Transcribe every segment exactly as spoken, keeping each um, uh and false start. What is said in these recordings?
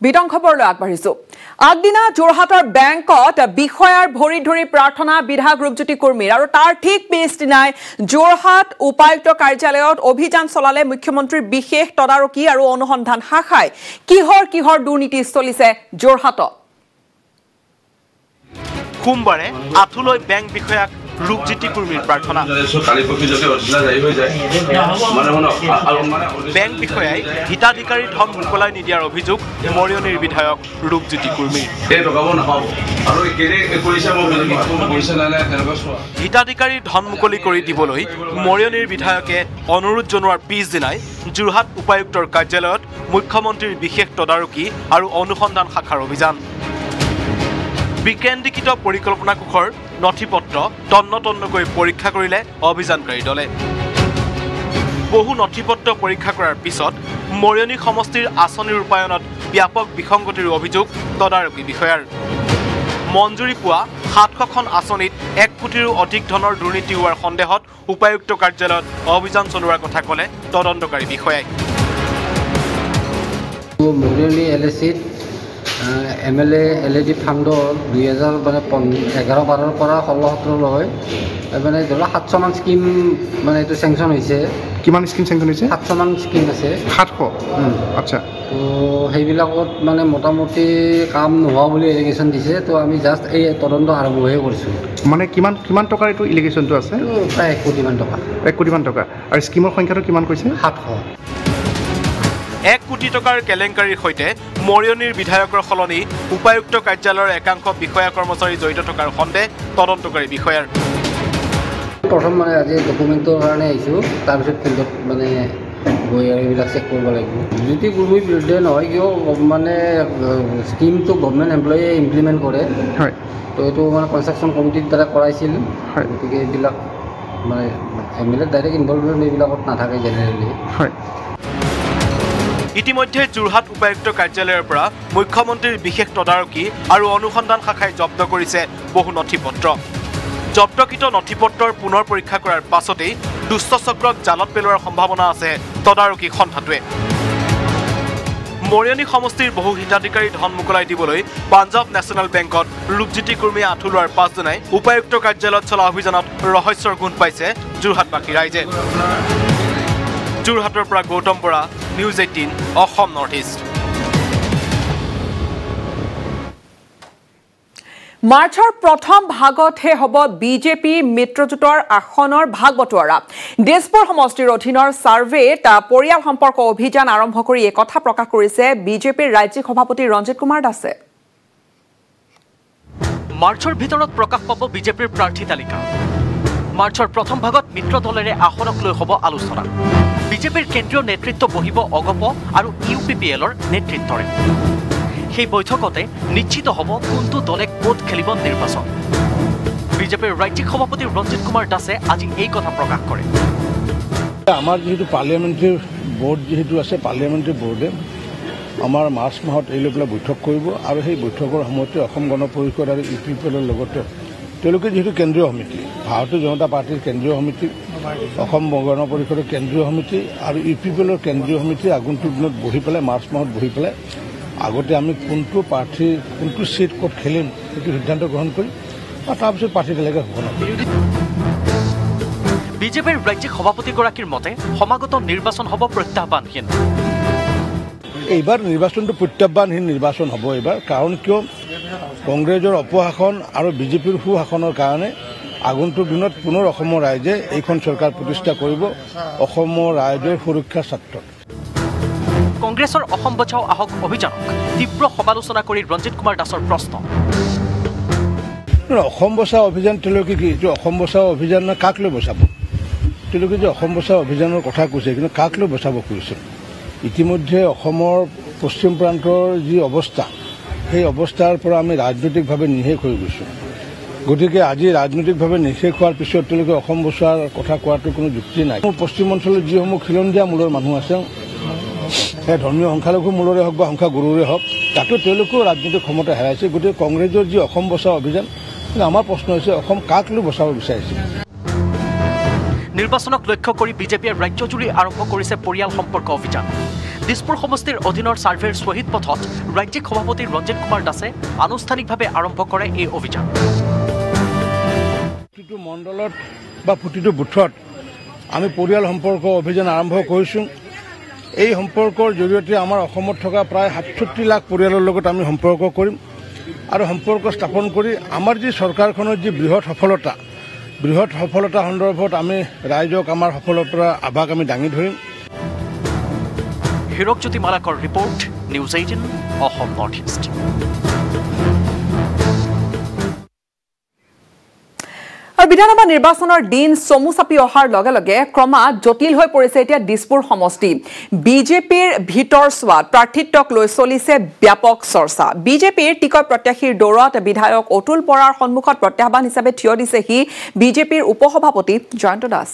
বিতং খবৰলৈ আগবাঢ়িছো আগদিনা যোৰহাটৰ বেংকত বিষয়াৰ ভৰি ধৰি প্ৰাৰ্থনা বিধায়ক ৰূপজ্যোতি কুৰ্মীৰ আৰু তাৰ ঠিক পিছদিনাই যোৰহাট উপায়ুক্ত কাৰ্যালয়ত অভিযান চলালে মুখ্যমন্ত্ৰীৰ বিশেষ তদাৰকী আৰু অনুসন্ধান শাখাই কিহৰ কিহৰ দুৰ্নীতি চলিছে যোৰহাটত সোমবাৰে আঠুলৈ বেংক বিষয়াক ৰূপজ্যোতি কুৰ্মীৰ প্ৰাৰ্থনা বেংক বিষয়াই হিতাধিকাৰীৰ ধন মোকলাই নিদিয়াৰ অভিযোগ মৰিয়নিৰ বিধায়ক ৰূপজ্যোতি কুৰ্মীৰ হিতাধিকাৰীৰ ধন মুকলি কৰি দিবলৈ মৰিয়নিৰ বিধায়কে অনুৰোধ জনোৱাৰ পিছদিনাই যোৰহাট উপায়ুক্তৰ কাৰ্যালয়ত মুখ্যমন্ত্ৰীৰ বিশেষ তদাৰকী আৰু অনুসন্ধান শাখাৰ অভিযান বিকেন্দ্ৰীকৃত পৰিকল্পনা কোষৰ নথিপত্ৰ তন্ন তন্নকৈ পৰীক্ষা কৰিলে অভিযানকাৰী দলে বহু নথিপত্ৰ পৰীক্ষা কৰাৰ পিছত মৰিয়নি সমষ্টিৰ আঁচনি ৰূপায়ণত ব্যাপক বিসংগতিৰ অভিযোগ তদাৰকী বিষয়াৰ মঞ্জুৰি পোৱা সাতশখন আঁচনিত এক কোটিৰো অধিক ধনৰ দুৰ্নীতি হোৱাৰ সন্দেহত উপায়ুক্ত কাৰ্যালয়ত অভিযান চলোৱাৰ কথা ক'লে তদন্তকাৰী বিষয়াই মৰিয়নি এলএচিত M L A L A D ফাণ্ডৰ দুই হাজাৰ মানে এঘাৰ বাৰৰ পৰা ষোল্ল সোতৰলৈ মানে ধৰি লওক সাতশমান স্কিম মানে এইটো চেংচন হৈছে কিমান স্কিম চেংচন হৈছে সাতশমান স্কিম আছে সাতশ আচ্ছা তো সেইবিলাকত মানে মোটামুটি কাম নোহোৱা বুলি এলিগেশ্যন দিছে তো আমি জাষ্ট এই তদন্ত আৰম্ভহে কৰিছোঁ মানে কিমান কিমান টকাৰ এইটো এলিগেশ্যনটো আছে প্ৰায় এক কোটিমান টকা এক কোটিমান টকা আৰু স্কিমৰ সংখ্যাটো কিমান কৈছে সাতশ এক কোটি টকাৰ কেলেংকাৰীৰ সৈতে মৰিয়নিৰ বিধায়কৰ সলনি উপায়ুক্ত কাৰ্যালয়ৰ একাংশ বিষয়া কৰ্মচাৰী জড়িত থকাৰ সন্দেহ তদন্তকাৰী বিষয়াৰ প্ৰথম মানে আজি ডকুমেণ্টৰ কাৰণে আহিছোঁ তাৰপিছত ফিল্ডত মানে গৈ আৰু এইবিলাক চেক কৰিব লাগিব যদি কুৰ্মীৰ বিৰুদ্ধে নহয় কিয় মানে স্কিমটো গভৰ্ণমেণ্ট এমপ্লয়ে ইমপ্লিমেণ্ট কৰে হয় তো এইটো মানে কনষ্ট্ৰাকশ্যন কমিটিৰ দ্বাৰা কৰাইছিল হয় গতিকে এইবিলাক মানে M L A direct involvement এইবিলাকত নাথাকে জেনেৰেলি হয় ইতিমধ্যে যোৰহাট উপায়ুক্ত কাৰ্যালয়ৰ পৰা মুখ্যমন্ত্ৰীৰ বিশেষ তদাৰকী আৰু অনুসন্ধান শাখাই জব্দ কৰিছে বহু নথিপত্ৰ জব্দকৃত নথিপত্ৰৰ পুনৰ পৰীক্ষা কৰাৰ পাছতেই দুষ্ট চক্ৰক জালত পেলোৱাৰ সম্ভাৱনা আছে তদাৰকী সন্থাটোৱে মৰিয়নি সমষ্টিৰ বহু হিতাধিকাৰী ধন মোকলাই দিবলৈ পাঞ্জাৱ নেশ্যনেল বেংকত ৰূপজ্যোতি কুৰ্মীয়ে আঁঠু লোৱাৰ পাছদিনাই উপায়ুক্ত কাৰ্যালয়ত চলা অভিযানত ৰহস্যৰ গোন্ধ পাইছে যোৰহাটবাসী ৰাইজে যোৰহাটৰ পৰা Gautam Bora news eighteen Assam north east মাৰ্চৰ প্ৰথম ভাগতহে হ'ব বিজেপি মিত্ৰজোঁটৰ আসনৰ ভাগ বটোৱাৰা দিছপুৰ সমষ্টিৰ অধীনৰ ছাৰ্ভেত পৰিয়াল সম্পৰ্ক অভিযান আৰম্ভ কৰি এই কথা প্ৰকাশ কৰিছে বিজেপিৰ ৰাজ্যিক সভাপতি ৰঞ্জিত কুমাৰ দাসে মাৰ্চৰ ভিতৰত প্ৰকাশ পাব বিজেপিৰ প্ৰাৰ্থী তালিকা মাৰ্চৰ প্ৰথম ভাগত মিত্ৰ দলেৰে আসনক লৈ হ'ব আলোচনা বিজেপিৰ কেন্দ্ৰীয় নেতৃত্ব বহিব অগপ আৰু ইউ পি পি এলৰ নেতৃত্বৰে সেই বৈঠকতে নিশ্চিত হ'ব কোনটো দলে ক'ত খেলিব নিৰ্বাচন বিজেপিৰ ৰাজ্যিক সভাপতি ৰঞ্জিত কুমাৰ দাসে আজি এই কথা প্ৰকাশ কৰে আমাৰ যিহেতু পাৰ্লিয়ামেণ্টাৰী বোৰ্ড যিহেতু আছে পাৰ্লিয়ামেণ্টাৰী বোৰ্ডে আমাৰ মাৰ্চ মাহত এই লৈ পেলাই বৈঠক কৰিব আৰু সেই বৈঠকৰ সময়তে অসম গণ পৰিষদ আৰু ইউ পি পি এলৰ লগতে তেওঁলোকে যিহেতু কেন্দ্ৰীয় সমিতি ভাৰতীয় জনতা পাৰ্টীৰ কেন্দ্ৰীয় সমিতি অসম গণ পৰিষদৰ কেন্দ্ৰীয় সমিতি আৰু ইউ পি পি এলৰ কেন্দ্ৰীয় সমিতি আগন্তুক দিনত বহি পেলাই মাৰ্চ মাহত বহি পেলাই আগতে আমি কোনটো প্ৰাৰ্থী কোনটো ছিট ক'ত খেলিম সেইটো সিদ্ধান্ত গ্ৰহণ কৰিম আৰু তাৰপিছত প্ৰাৰ্থী তালিকা ঘোষণা কৰিম বিজেপিৰ ৰাজ্যিক সভাপতিগৰাকীৰ মতে সমাগত নিৰ্বাচন হ'ব প্ৰত্যাহ্বানহীন এইবাৰ নিৰ্বাচনটো প্ৰত্যাহ্বানহীন নিৰ্বাচন হ'ব এইবাৰ কাৰণ কিয় কংগ্ৰেছৰ অপশাসন আৰু বিজেপিৰ সুশাসনৰ কাৰণে আগন্তুক দিনত পুনৰ অসমৰ ৰাইজে এইখন চৰকাৰ প্ৰতিষ্ঠা কৰিব অসমৰ ৰাইজৰ সুৰক্ষাৰ স্বাৰ্থত কংগ্ৰেছৰ অসম বচাও আহক অভিযানক তীব্ৰ সমালোচনা কৰি ৰঞ্জিত কুমাৰ দাসৰ প্ৰশ্ন অসম বচাও অভিযান তেওঁলোকে কি এইটো অসম বচাও অভিযান কাক লৈ বচাব তেওঁলোকে যে অসম বচাও অভিযানৰ কথা কৈছে কিন্তু কাক লৈ বচাব খুজিছে ইতিমধ্যে অসমৰ পশ্চিম প্ৰান্তৰ যি অৱস্থা সেই অৱস্থাৰ পৰা আমি ৰাজনৈতিকভাৱে নিশেষ হৈ গৈছোঁ গতিকে আজি ৰাজনৈতিকভাৱে নিশেষ হোৱাৰ পিছত তেওঁলোকে অসম বচোৱাৰ কথা কোৱাটো কোনো যুক্তি নাই পশ্চিম অঞ্চলত যিসমূহ খিলঞ্জীয়া মূলৰ মানুহ আছে সেই ধৰ্মীয় সংখ্যালঘু মূলৰে হওক বা সংখ্যাগুৰুৰে হওক তাতো তেওঁলোকেও ৰাজনৈতিক ক্ষমতা হেৰাইছে গতিকে কংগ্ৰেছৰ যি অসম বচাও অভিযান আমাৰ প্ৰশ্ন হৈছে অসম কাক লৈ বচাব বিচাৰিছে নিৰ্বাচনক লক্ষ্য কৰি বিজেপিয়ে ৰাজ্যজুৰি আৰম্ভ কৰিছে পৰিয়াল সম্পৰ্ক অভিযান দিছপুৰ সমষ্টিৰ অধীনৰ ছাৰ্ভেৰ শ্বহীদ পথত ৰাজ্যিক সভাপতি ৰঞ্জিত কুমাৰ দাসে আনুষ্ঠানিকভাৱে আৰম্ভ কৰে এই অভিযান। প্ৰতিটো মণ্ডলত বা প্ৰতিটো বুথত আমি পৰিয়াল সম্পৰ্ক অভিযান আৰম্ভ কৰিছোঁ। এই সম্পৰ্কৰ জৰিয়তে আমাৰ অসমত থকা প্ৰায় সাতষষ্ঠি লাখ পৰিয়ালৰ লগত আমি সম্পৰ্ক কৰিম আৰু সম্পৰ্ক স্থাপন কৰি আমাৰ যি চৰকাৰখনৰ যি বৃহৎ সফলতা বৃহৎ সফলতা সন্দৰ্ভত আমি ৰাইজক আমাৰ সফলতাৰ আভাস আমি দাঙি ধৰিম। Hirakjyoti Malakar report, news eighteen Assam north east. আৰু বিধানসভা নিৰ্বাচনৰ দিন চমু চাপি অহাৰ লগে লগে ক্ৰমাৎ জটিল হৈ পৰিছে এতিয়া দিছপুৰ সমষ্টি। বিজেপিৰ ভিতৰ চোৱাত প্ৰাৰ্থিত্বক লৈ চলিছে ব্যাপক চৰ্চা। বিজেপিৰ টিকট প্ৰত্যাশীৰ দৌৰত বিধায়ক অতুল বৰাৰ সন্মুখত প্ৰত্যাহ্বান হিচাপে থিয় দিছেহি বিজেপিৰ উপসভাপতি জয়ন্ত দাস।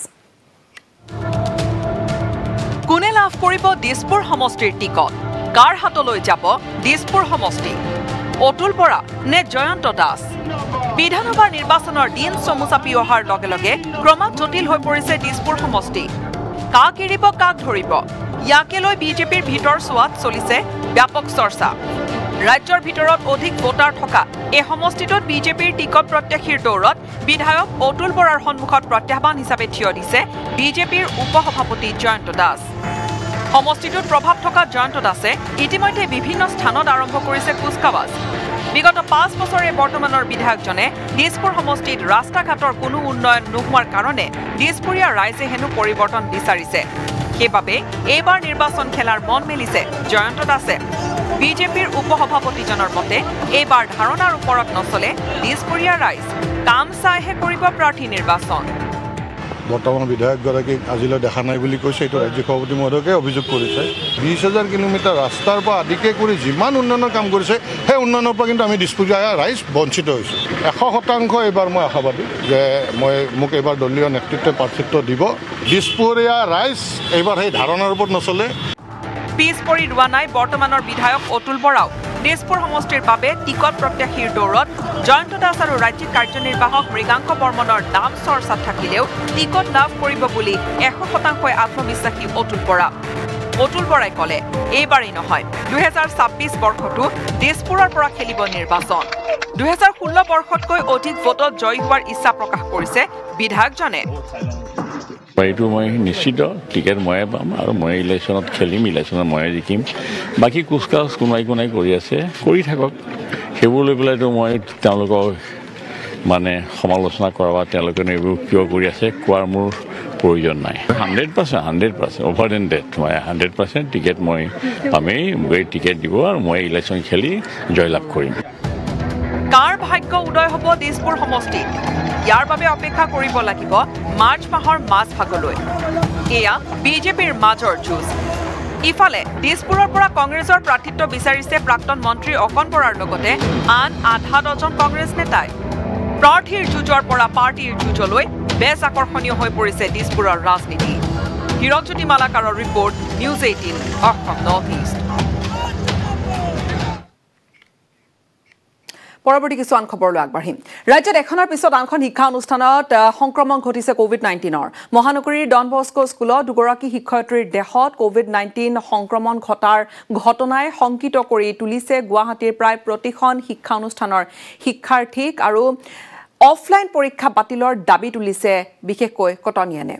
কোনে লাভ কৰিব দিছপুৰ সমষ্টিৰ টিকট? কাৰ হাতলৈ যাব দিছপুৰ সমষ্টি? অতুল বৰা নে জয়ন্ত দাস? বিধানসভাৰ নিৰ্বাচনৰ দিন চমু চাপি অহাৰ লগে লগে ক্ৰমাৎ জটিল হৈ পৰিছে দিছপুৰ সমষ্টি। কাক এৰিব কাক ধৰিব, ইয়াকে লৈ বিজেপিৰ ভিতৰ চোৱাত চলিছে ব্যাপক চৰ্চা। ৰাজ্যৰ ভিতৰত অধিক ভোটাৰ থকা এই সমষ্টিটোত বিজেপিৰ টিকট প্ৰত্যাশীৰ দৌৰত বিধায়ক অতুল বৰাৰ সন্মুখত প্ৰত্যাহ্বান হিচাপে থিয় দিছে বিজেপিৰ উপসভাপতি জয়ন্ত দাস। সমষ্টিটোত প্ৰভাৱ থকা জয়ন্ত দাসে ইতিমধ্যে বিভিন্ন স্থানত আৰম্ভ কৰিছে কুচকাৱাজ। বিগত পাঁচ বছৰে বৰ্তমানৰ বিধায়কজনে দিছপুৰ সমষ্টিত ৰাস্তা ঘাটৰ কোনো উন্নয়ন নোহোৱাৰ কাৰণে দিছপুৰীয়া ৰাইজে হেনো পৰিৱৰ্তন বিচাৰিছে। সেইবাবে এইবাৰ নিৰ্বাচন খেলাৰ মন মেলিছে জয়ন্ত দাসে। বিজেপিৰ উপসভাপতিজনৰ মতে এইবাৰ ধাৰণাৰ ওপৰত নচলে দিছপুৰীয়া ৰাইজ, কাম চাইহে কৰিব প্ৰাৰ্থী নিৰ্বাচন। বৰ্তমান বিধায়কগৰাকীক আজিলৈ দেখা নাই বুলি কৈছে। এইটো ৰাজ্যিক সভাপতি মহোদয়ে অভিযোগ কৰিছে। বিশ হাজাৰ কিলোমিটাৰ ৰাস্তাৰ পৰা আদিকে কৰি যিমান উন্নয়নৰ কাম কৰিছে সেই উন্নয়নৰ পৰা কিন্তু আমি দিছপুৰীয়া ৰাইজ বঞ্চিত হৈছোঁ। এশ শতাংশ এইবাৰ মই আশাবাদী যে মই মোক এইবাৰ দলীয় নেতৃত্বই প্ৰাৰ্থিত্ব দিব। দিছপুৰীয়া ৰাইজ এইবাৰ সেই ধাৰণাৰ ওপৰত নচলে। পিছ পৰি ৰোৱা নাই বৰ্তমানৰ বিধায়ক অতুল বৰাও। দিছপুৰ সমষ্টিৰ বাবে টিকট প্ৰত্যাশীৰ দৌৰত জয়ন্ত দাস আৰু ৰাজ্যিক কাৰ্যনিৰ্বাহক মৃগাংক বৰ্মনৰ নাম চৰ্চাত থাকিলেও টিকট লাভ কৰিব বুলি এশ শতাংশই আত্মবিশ্বাসী অতুল বৰা। অতুল বৰাই ক'লে এইবাৰেই নহয়, দুহেজাৰ ছাব্বিছ বৰ্ষতো দিছপুৰৰ পৰা খেলিব নিৰ্বাচন। দুহেজাৰ ষোল্ল বৰ্ষতকৈ অধিক ভোটত জয়ী হোৱাৰ ইচ্ছা প্ৰকাশ কৰিছে বিধায়কজনে। এইটো মই নিশ্চিত টিকেট ময়ে পাম আৰু মই ইলেকশ্যনত খেলিম, ইলেকশ্যনত ময়ে জিকিম। বাকী কুচকাচ কোনোৱাই কোনোৱাই কৰি আছে, কৰি থাকক। সেইবোৰ লৈ পেলাইতো মই তেওঁলোকক মানে সমালোচনা কৰা বা তেওঁলোকে এইবোৰ কিয় কৰি আছে কোৱাৰ মোৰ প্ৰয়োজন নাই। Hundred percent hundred percent over than that মই হাণ্ড্ৰেড পাৰ্চেণ্ট টিকেট মই পামেই। মোক টিকেট দিব আৰু মই ইলেকশ্যন খেলি জয়লাভ কৰিম। কাৰ ভাগ্য উদয় হ'ব দিছপুৰ সমষ্টিত? ইয়াৰ বাবে অপেক্ষা কৰিব লাগিব মাৰ্চ মাহৰ মাজভাগলৈ। এয়া বিজেপিৰ মাজৰ যুঁজ। ইফালে দিছপুৰৰ পৰা কংগ্ৰেছৰ প্ৰাৰ্থিত্ব বিচাৰিছে প্ৰাক্তন মন্ত্ৰী অকণ বৰাৰ লগতে আন আধা ডজন কংগ্ৰেছ নেতাই। প্ৰাৰ্থীৰ যুঁজৰ পৰা পাৰ্টীৰ যুঁজলৈ বেছ আকৰ্ষণীয় হৈ পৰিছে দিছপুৰৰ ৰাজনীতি। হিৰকজ্যোতি মালাকাৰৰ report, news eighteen Assam north east. পৰৱৰ্তী কিছুমান খবৰলৈ আগবাঢ়িম। ৰাজ্যত এখনৰ পিছত আনখন শিক্ষা অনুষ্ঠানত সংক্ৰমণ ঘটিছে কোভিড নাইণ্টিনৰ। মহানগৰীৰ ডন বস্কো স্কুলত দুগৰাকী শিক্ষয়িত্ৰীৰ দেহত কোভিড নাইণ্টিন সংক্ৰমণ ঘটাৰ ঘটনাই শংকিত কৰি তুলিছে গুৱাহাটীৰ প্ৰায় প্ৰতিখন শিক্ষা অনুষ্ঠানৰ শিক্ষাৰ্থীক আৰু অফলাইন পৰীক্ষা বাতিলৰ দাবী তুলিছে বিশেষকৈ কটনিয়ানে।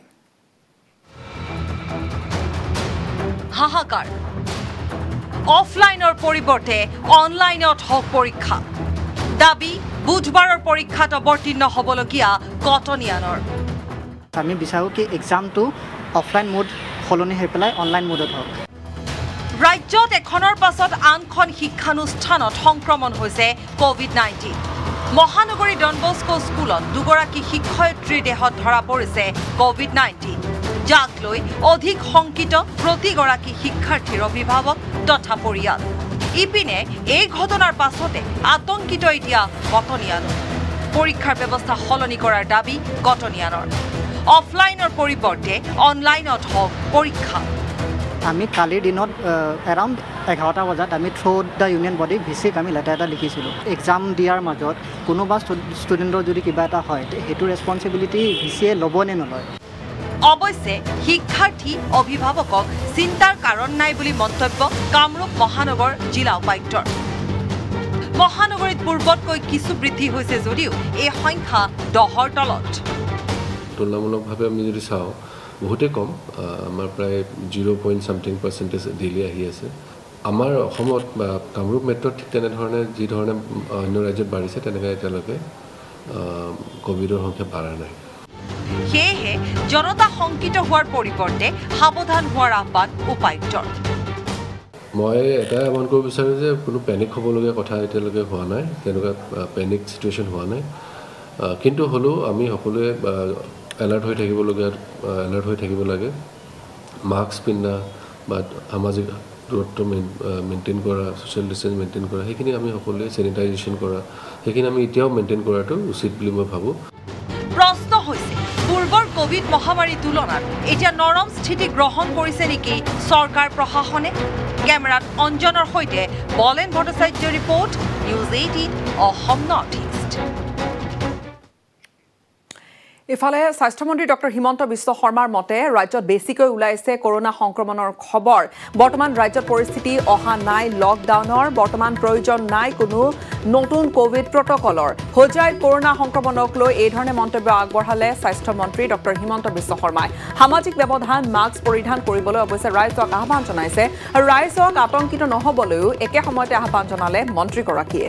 হাহাকাৰ, অফলাইনৰ পৰিৱৰ্তে অনলাইনত হওক পৰীক্ষা। দাবী বুধবাৰৰ পৰীক্ষাত অৱতীৰ্ণ হ'বলগীয়া কটনিয়ানৰ। আমি বিচাৰোঁ কি এক্সামটো অফলাইন মোড সলনি হৈ পেলাই অনলাইন মোডত হওক। ৰাজ্যত এখনৰ পাছত আনখন শিক্ষানুষ্ঠানত সংক্ৰমণ হৈছে কোভিড নাইণ্টিন। মহানগৰী ডন বস্কো স্কুলত দুগৰাকী শিক্ষয়িত্ৰীৰ দেহত ধৰা পৰিছে কোভিড নাইণ্টিন, যাক লৈ অধিক শংকিত প্ৰতিগৰাকী শিক্ষাৰ্থীৰ অভিভাৱক তথা পৰিয়াল। ইপিনে এই ঘটনাৰ পাছতে আতংকিত এতিয়া কটনিয়ানৰ। পৰীক্ষাৰ ব্যৱস্থা সলনি কৰাৰ দাবী কটনিয়ানৰ। অফলাইনৰ পৰিৱৰ্তে অনলাইনত হওক পৰীক্ষা। আমি কালিৰ দিনত এৰাউণ্ড এঘাৰটা বজাত আমি থ্ৰু দ্য ইউনিয়ন বডি ভিচিক আমি লেটাৰ এটা লিখিছিলোঁ। এক্সাম দিয়াৰ মাজত কোনোবা ষ্টুডেণ্টৰ যদি কিবা এটা হয় সেইটো ৰেছপনচিবিলিটি ভিচিয়ে ল'ব নে নলয়। অৱশ্যে শিক্ষাৰ্থী অভিভাৱকক চিন্তাৰ কাৰণ নাই বুলি মন্তব্য কামৰূপ মহানগৰ জিলা উপায়ুক্তৰ মহানগৰীত পূৰ্বতকৈ কিছু বৃদ্ধি হৈছে যদিও এই সংখ্যা দহৰ তলত তুলনামূলকভাৱে আমি যদি চাওঁ বহুতে কম আমাৰ প্ৰায় zero' point something percentage daily আহি আছে আমাৰ অসমত বা কামৰূপ মেট্ৰত ঠিক তেনেধৰণে যি ধৰণে অন্য ৰাজ্যত বাঢ়িছে তেনেকৈ এতিয়ালৈকে কোভিডৰ সংখ্যা বাঢ়া নাই সেয়েহে জনতা শংকিত হোৱাৰ পৰিৱৰ্তে সাৱধান হোৱাৰ আহ্বান উপায়ুক্তৰ মই এটাই আহ্বান কৰিব বিচাৰোঁ যে কোনো পেনিক হ'বলগীয়া কথা এতিয়ালৈকে হোৱা নাই তেনেকুৱা পেনিক চিটুৱেশ্যন হোৱা নাই কিন্তু হ'লেও আমি সকলোৱে এলাৰ্ট হৈ থাকিবলগীয়া এলাৰ্ট হৈ থাকিব লাগে মাস্ক পিন্ধা বা সামাজিক দূৰত্ব মেইনটেইন কৰা ছ'চিয়েল ডিষ্টেঞ্চ মেইনটেইন কৰা সেইখিনি আমি সকলোৱে চেনিটাইজেশ্যন কৰা সেইখিনি আমি এতিয়াও মেইনটেইন কৰাটো উচিত বুলি মই ভাবোঁ প্ৰশ্ন হৈছে পূৰ্বৰ কোভিড মহামাৰীৰ তুলনাত এতিয়া নৰম স্থিতি গ্ৰহণ কৰিছে নেকি চৰকাৰ প্ৰশাসনে কেমেৰাত অঞ্জনৰ সৈতে বলেন ভট্টাচাৰ্যৰ report news eighteen Assam north east ইফালে স্বাস্থ্যমন্ত্ৰী ডক্টৰ হিমন্ত বিশ্ব শৰ্মাৰ মতে ৰাজ্যত বেছিকৈ ওলাইছে কৰোনা সংক্ৰমণৰ খবৰ বৰ্তমান ৰাজ্যত পৰিস্থিতি অহা নাই লকডাউনৰ বৰ্তমান প্ৰয়োজন নাই কোনো নতুন কোভিড প্ৰটকলৰ হোজাইত কৰোনা সংক্ৰমণক লৈ এই ধৰণে মন্তব্য আগবঢ়ালে স্বাস্থ্যমন্ত্ৰী ডক্টৰ হিমন্ত বিশ্ব শৰ্মাই সামাজিক ব্যৱধান মাস্ক পৰিধান কৰিবলৈ অৱশ্যে ৰাইজক আহ্বান জনাইছে আৰু ৰাইজক আতংকিত নহ'বলৈও একে সময়তে আহ্বান জনালে মন্ত্ৰীগৰাকীয়ে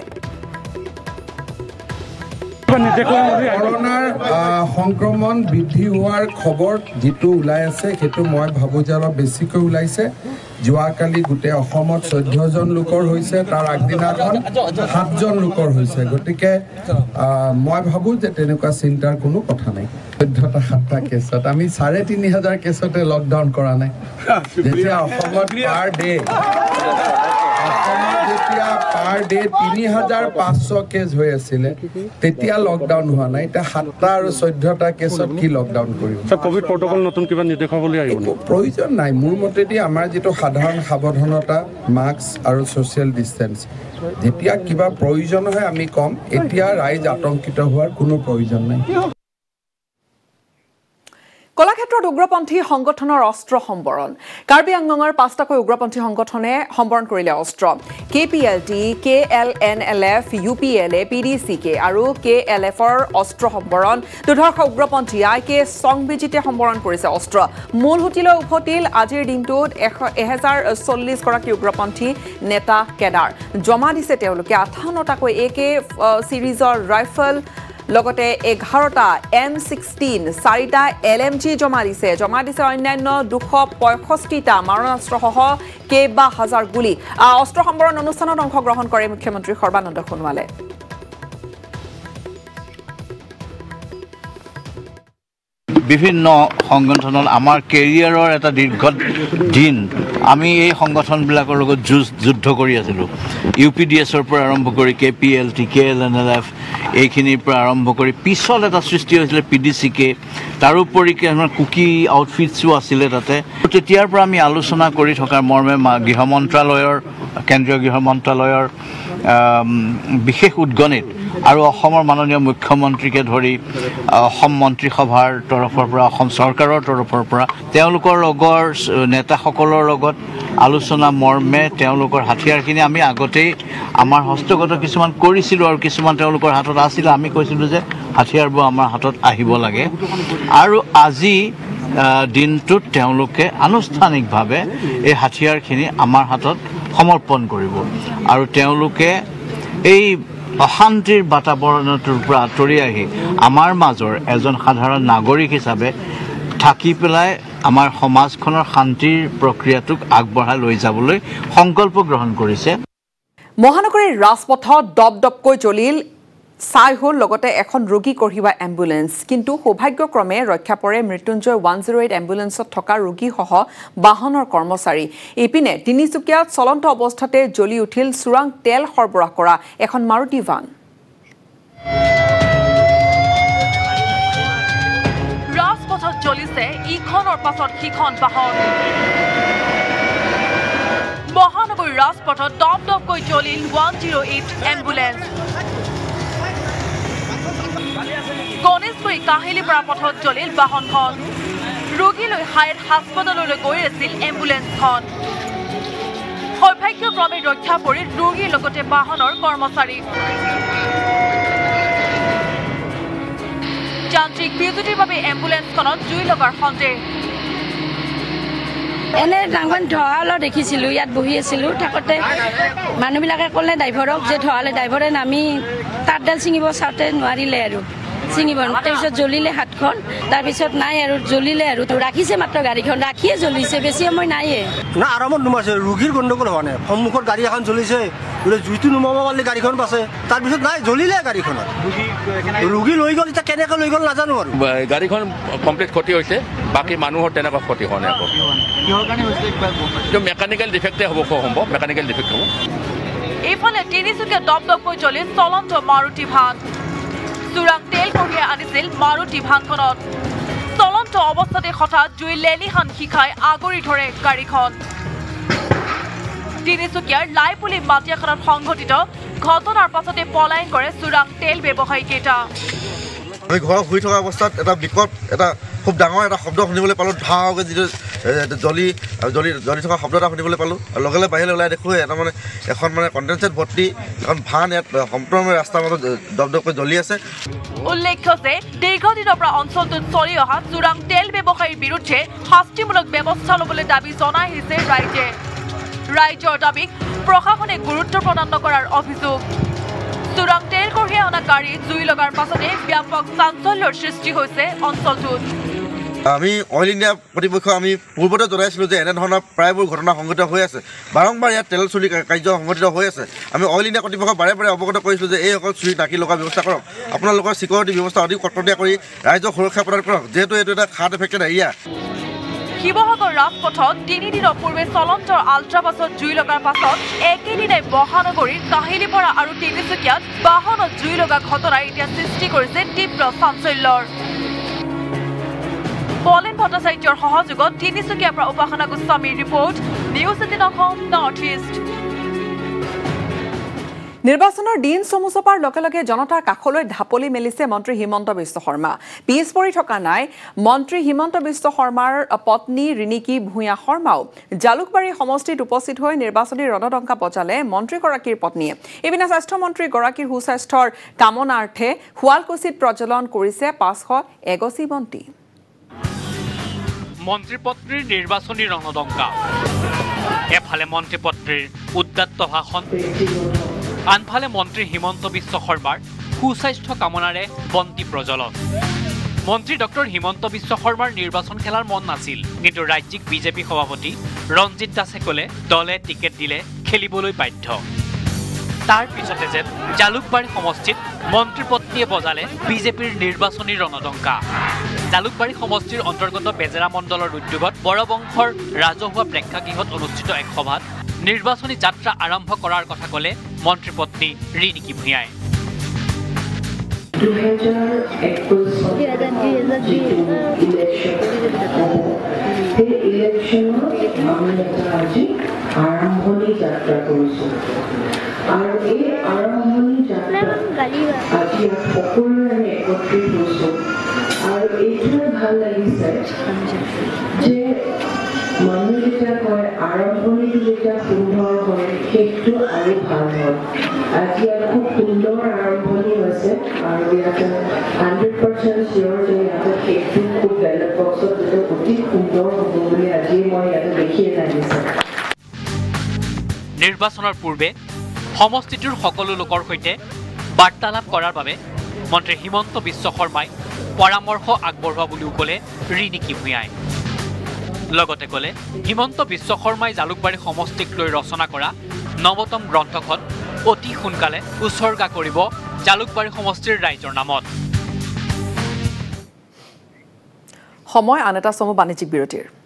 কৰোনাৰ সংক্ৰমণ বৃদ্ধি হোৱাৰ খবৰ যেটো ওলাই আছে সেইটো মই ভাবো যে অলপ বেছিকৈ ওলাইছে যোৱাকালি গোটেই অসমত চৈধ্য জন লোকৰ হৈছে তাৰ আগদিনাখন সাত জন লোকৰ হৈছে গতিকে মই ভাবো যে তেনেকুৱা চিন্তাৰ কোনো কথা নাই চৈধ্যটা সাতটা কেছত আমি চাৰে তিনি হাজাৰ কেছতে লকডাউন কৰা নাই যেতিয়া অসমত পাৰ ডে যেতিয়া পাৰ ডে তিনি হাজাৰ পাঁচশ কেছ হৈ আছিলে তেতিয়া লকডাউন হোৱা নাই এতিয়া সাতটা আৰু চৈধ্যটা কেছত কি লকডাউন কৰিব কোভিড প্ৰটকল নতুন কিবা নিৰ্দেশাৱলী আহিব প্ৰয়োজন নাই মোৰ মতেদি আমাৰ যিটো সাধাৰণ সাৱধানতা মাস্ক আৰু ছ'চিয়েল ডিষ্টেঞ্চ যেতিয়া কিবা প্ৰয়োজন হয় আমি কম এতিয়া ৰাইজ আতংকিত হোৱাৰ কোনো প্ৰয়োজন নাই কলাক্ষেত্ৰত উগ্ৰপন্থী সংগঠনৰ অস্ত্ৰ সম্বৰণ কাৰ্বি আংলঙৰ পাঁচটাকৈ উগ্ৰপন্থী সংগঠনে সম্বৰণ কৰিলে অস্ত্ৰ K P L T K L N L F U P L A P D C K আৰু কে এল এফৰ অস্ত্ৰ সম্বৰণ দুৰ্ধৰ্ষ উগ্ৰপন্থী আই কে সংবিজিতে সম্বৰণ কৰিছে অস্ত্ৰ মূল সুতিলৈ উভতিল আজিৰ দিনটোত এহেজাৰ চল্লিছ গৰাকী উগ্ৰপন্থী নেতা কেডাৰ জমা দিছে তেওঁলোকে আঠাৱন্নটাকৈ এ কে চিৰিজৰ ৰাইফল লগতে এঘাৰটা এম ছিক্সটিন চাৰিটা এল এম জি জমা দিছে জমা দিছে অন্যান্য দুশ পঁয়ষষ্ঠিটা মাৰণাস্ত্ৰসহ কেইবা হাজাৰ গুলী অস্ত্ৰ সম্বৰণ অনুষ্ঠানত অংশগ্ৰহণ কৰে মুখ্যমন্ত্ৰী সৰ্বানন্দ সোণোৱালে বিভিন্ন সংগঠনত আমাৰ কেৰিয়াৰৰ এটা দীৰ্ঘ দিন আমি এই সংগঠনবিলাকৰ লগত যুঁজ যুদ্ধ কৰি আছিলোঁ ইউ পি ডি এছৰ পৰা আৰম্ভ কৰি K P L T K L N L F এইখিনিৰ পৰা আৰম্ভ কৰি পিছত এটা সৃষ্টি হৈছিলে পি ডি চি কে তাৰোপৰি কুকি আউটফিটছো আছিলে তাতে তেতিয়াৰ পৰা আমি আলোচনা কৰি থকাৰ মৰ্মে গৃহ মন্ত্ৰালয়ৰ কেন্দ্ৰীয় গৃহ মন্ত্ৰালয়ৰ বিশেষ উদ্গণিত আৰু অসমৰ মাননীয় মুখ্যমন্ত্ৰীকে ধৰি অসম মন্ত্ৰীসভাৰ তৰফৰ পৰা অসম চৰকাৰৰ তৰফৰ পৰা তেওঁলোকৰ লগৰ নেতাসকলৰ লগত আলোচনা মৰ্মে তেওঁলোকৰ হাতিয়াৰখিনি আমি আগতেই আমাৰ হস্তগত কিছুমান কৰিছিলোঁ আৰু কিছুমান তেওঁলোকৰ হাতত আছিল আমি কৈছিলোঁ যে হাতিয়াৰবোৰ আমাৰ হাতত আহিব লাগে আৰু আজি দিনটোত তেওঁলোকে আনুষ্ঠানিকভাৱে এই হাতিয়াৰখিনি আমাৰ হাতত সমৰ্পণ কৰিব আৰু তেওঁলোকে এই অশান্তিৰ বাতাবৰণটোৰ পৰা আঁতৰি আহি আমাৰ মাজৰ এজন সাধাৰণ নাগৰিক হিচাপে থাকি পেলাই আমাৰ সমাজখনৰ শান্তিৰ প্ৰক্ৰিয়াটোক আগবঢ়াই লৈ যাবলৈ সংকল্প গ্ৰহণ কৰিছে মহানগৰীৰ ৰাজপথত দপদপকৈ জ্বলিল চাই হ'ল লগতে এখন ৰোগী কঢ়িওৱা এম্বুলেন্স কিন্তু সৌভাগ্যক্ৰমে ৰক্ষা পৰে মৃত্যুঞ্জয় ওৱান জিৰ' এইট এম্বুলেন্সত থকা ৰোগীসহ বাহনৰ কৰ্মচাৰী ইপিনে তিনিচুকীয়াত চলন্ত অৱস্থাতে জ্বলি উঠিল চোৰাং তেল সৰবৰাহ কৰা এখন মাৰুতি ভান ৰাজপথত জ্বলিছে ইখনৰ পাছত সিখন বাহন মহানগৰীৰ ৰাজপথত দপদপকৈ জ্বলিল one zero' eight ambulance Ganeshguri Kahilipara পথত জ্বলিল বাহনখন ৰোগী লৈ হাইৰ হাস্পতাললৈ গৈ আছিল এম্বুলেন্সখন সৌভাগ্যক্ৰমে ৰক্ষা পৰি ৰোগীৰ লগতে বাহনৰ কৰ্মচাৰী যান্ত্ৰিক বিজুতিৰ বাবে এম্বুলেন্সখনত জুই লগাৰ সন্দেহ এনে ডাঙৰ ঢোৱালো দেখিছিলোঁ ইয়াত বহি আছিলোঁ থাকোঁতে মানুহবিলাকে ক'লে ড্ৰাইভাৰক যে ঢোৱালে ড্ৰাইভাৰে নামি তাঁৰডাল ছিঙিব চাওঁতে নোৱাৰিলে আৰু ছিঙিব তাৰপিছত জ্বলিলে হাতখন তাৰপিছত নাই আৰু জ্বলিলে আৰু ৰাখিছে মাত্ৰ গাড়ীখন ৰাখিয়ে জ্বলিছে বেছি সময় নাইয়ে না আৰামত নুমাইছে ৰোগীৰ গণ্ডগোল হোৱা নাই সন্মুখত গাড়ী এখন জ্বলিছে বোলে জুইটো নুমাব পাৰিলে গাড়ীখন পাছে তাৰপিছত নাই জ্বলিলে গাড়ীখনত ৰোগী লৈ গ'ল এতিয়া কেনেকৈ লৈ গ'ল নাজানো আৰু গাড়ীখন কমপ্লিট ক্ষতি হৈছে বাকী মানুহৰ তেনেকুৱা ক্ষতি হোৱা নাই আকৌ কিহৰ কাৰণে হৈছে এইটো মেকানিকেল ডিফেক্টে হ'ব সম্ভৱ মেকানিকেল ডিফেক্ট হ'ব এইফালে তিনিচুকীয়া দপদপকৈ জ্বলি চলন্ত মাৰুতি ভান চোৰাং তেল কঢ়িয়াই আনিছিল মাৰুতি ভানখনত চলন্ত অৱস্থাতে হঠাৎ জুই লেলিহান শিখাই আগৰি ধৰে গাড়ীখন তিনিচুকীয়াৰ লাইপুলি মাটিয়াখনত সংঘটিত ঘটনাৰ পাছতে পলায়ন কৰে চোৰাং তেল ব্যৱসায়ীকেইটা আমি ঘৰত শুই থকা অৱস্থাত এটা বিকট এটা খুব ডাঙৰ এটা শব্দ শুনিবলৈ পালোঁ ধাওকৈ যিটো জ্বলি জ্বলি জ্বলি থকা শব্দ এটা শুনিবলৈ পালোঁ আৰু লগে লগে বাহিৰলৈ ওলাই দেখোঁ এটা মানে এখন মানে কণ্ডেনচেট ভৰ্তি এখন ভান ইয়াত সম্পূৰ্ণ ৰাস্তাৰ মাজত দপদপকৈ জ্বলি আছে উল্লেখ্য যে দীৰ্ঘদিনৰ পৰা অঞ্চলটোত চলি অহা চোৰাং তেল ব্যৱসায়ীৰ বিৰুদ্ধে শাস্তিমূলক ব্যৱস্থা ল'বলৈ দাবী জনাই আহিছে ৰাইজে ৰাইজৰ দাবীক প্ৰশাসনে গুৰুত্ব প্ৰদান নকৰাৰ অভিযোগ চোৰাং তেল কঢ়িয়াই অনা গাড়ী জুই লগাৰ পাছতে ব্যাপক চাঞ্চল্যৰ সৃষ্টি হৈছে অঞ্চলটোত আমি অইল ইণ্ডিয়া কৰ্তৃপক্ষ আমি পূৰ্বতে জনাইছিলোঁ যে এনেধৰণৰ প্ৰায়বোৰ ঘটনা সংঘটিত হৈ আছে বাৰম্বাৰ ইয়াত তেল চুৰি কাৰ্য সংঘটিত হৈ আছে আমি অইল ইণ্ডিয়া কৰ্তৃপক্ষক বাৰে বাৰে অৱগত কৰিছিলোঁ যে এইসকল চুৰি নাকি লগাৰ ব্যৱস্থা কৰক আপোনালোকৰ চিকিউৰিটি ব্যৱস্থা অধিক কটকটীয়া কৰি ৰাইজক সুৰক্ষা প্ৰদান কৰক যিহেতু এইটো এটা খাট এফেক্টেড এৰিয়া শিৱসাগৰ ৰাজপথত তিনিদিনৰ পূৰ্বে চলন্ত আল্ট্ৰাবাছত জুই লগাৰ পাছত একেদিনাই মহানগৰীৰ কাহিলীপাৰা আৰু তিনিচুকীয়াত বাহনত জুই লগা ঘটনাই এতিয়া সৃষ্টি কৰিছে তীব্ৰ চাঞ্চল্যৰ বলেন ভট্টাচাৰ্যৰ সহযোগত তিনিচুকীয়াৰ পৰা উপাসনা গোস্বামীৰ report news eighteen Assam north east নিৰ্বাচনৰ দিন চমুচপাৰ লগে লগে জনতাৰ কাষলৈ ঢাপলি মেলিছে মন্ত্ৰী হিমন্ত বিশ্ব শৰ্মা পিছ পৰি থকা নাই মন্ত্ৰী হিমন্ত বিশ্ব শৰ্মাৰ পত্নী ৰিণিকী ভূঞা শৰ্মাও জালুকবাৰী সমষ্টিত উপস্থিত হৈ নিৰ্বাচনী ৰণডংকা বজালে মন্ত্ৰীগৰাকীৰ পত্নীয়ে ইপিনে স্বাস্থ্যমন্ত্ৰী গৰাকীৰ সুস্বাস্থ্যৰ কামনাৰ্থে শুৱালকুছিত প্ৰজ্বলন কৰিছে পাঁচশ এগছি বন্তি মন্ত্ৰীপত্ৰীৰ নিৰ্বাচনী ৰণডংকা এফালে মন্ত্ৰীপত্ৰীৰ উদ্দাত্ত ভাষণ আনফালে মন্ত্ৰী হিমন্ত বিশ্ব শৰ্মাৰ সুস্বাস্থ্য কামনাৰে বন্তি প্ৰজ্বলন মন্ত্ৰী ডক্টৰ হিমন্ত বিশ্ব শৰ্মাৰ নিৰ্বাচন খেলাৰ মন নাছিল কিন্তু ৰাজ্যিক বিজেপি সভাপতি ৰঞ্জিত দাসে ক'লে দলে টিকেট দিলে খেলিবলৈ বাধ্য তাৰ পিছতে যেন জালুকবাৰী সমষ্টিত মন্ত্ৰীপত্নীয়ে বজালে বিজেপিৰ নিৰ্বাচনী ৰণডংকা জালুকবাৰী সমষ্টিৰ অন্তৰ্গত বেজেৰা মণ্ডলৰ উদ্যোগত বৰবংশৰ ৰাজহুৱা প্ৰেক্ষাগৃহত অনুষ্ঠিত এক সভাত নিৰ্বাচনী যাত্ৰা আৰম্ভ কৰাৰ কথা ক'লে মন্ত্ৰীপত্নী ৰিণিকী ভূঞাই আৰম্ভণি যাত্ৰা কৰিছোঁ আৰু এই আৰম্ভণি যাত্ৰা আজি সকলোৰে আমি একত্ৰিত হৈছোঁ আৰু এইটোৱে ভাল লাগিছে যে মানুহ যেতিয়া কয় আৰম্ভণিটো যেতিয়া সুন্দৰ হয় শেষটো আৰু ভাল হয় আজি ইয়াত খুব সুন্দৰ আৰম্ভণি হৈছে আৰু ইয়াতে হাণ্ড্ৰেড পাৰ্চেণ্ট চিয়'ৰ যে ইয়াতে শেষটো খুব বেলেগ বক্সত যাতে অতি সুন্দৰ হ'ব বুলি আজি মই ইয়াতে দেখিয়ে লাগিছে নিৰ্বাচনৰ পূৰ্বে সমষ্টিটোৰ সকলো লোকৰ সৈতে বাৰ্তালাপ কৰাৰ বাবে মন্ত্ৰী হিমন্ত বিশ্ব শৰ্মাই পৰামৰ্শ আগবঢ়োৱা বুলিও ক'লে ৰিণিকী ভূঞাই লগতে ক'লে হিমন্ত বিশ্ব শৰ্মাই জালুকবাৰী সমষ্টিক লৈ ৰচনা কৰা নৱতম গ্ৰন্থখন অতি সোনকালে উৎসৰ্গা কৰিব জালুকবাৰী সমষ্টিৰ ৰাইজৰ নামত সময় আন এটা চমু বাণিজ্যিক বিৰতিৰ